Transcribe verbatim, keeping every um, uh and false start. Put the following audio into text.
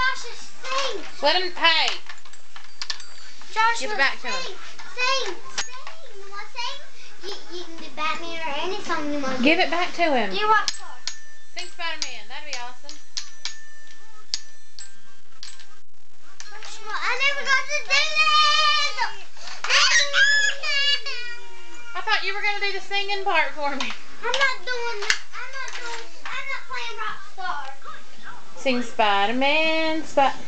Joshua, sing. Let him, hey. Joshua, Give it back to him. Sing, sing, sing. You want to sing? You, you can do Batman or any song you want to Give do. it back to him. Do you want to? Sing Spider-Man. That'd be awesome. Joshua, I never got to do this. I thought you were going to do the singing part for me. I'm not doing this. I'm not doing, I'm not playing Rockstar. Sing Spider-Man, Spider